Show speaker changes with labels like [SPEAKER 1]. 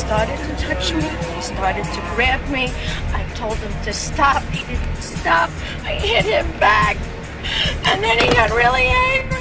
[SPEAKER 1] started to touch me. He started to grab me. I told him to stop. He didn't stop. I hit him back. And then he got really angry.